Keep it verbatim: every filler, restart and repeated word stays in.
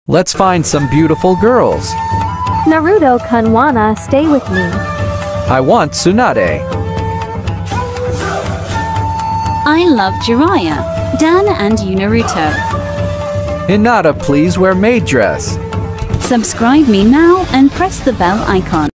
Let's find some beautiful girls. Naruto-kun wanna stay with me. I want Tsunade. I love Jiraiya, Dan and you Naruto. Hinata, please wear maid dress. Subscribe me now and press the bell icon.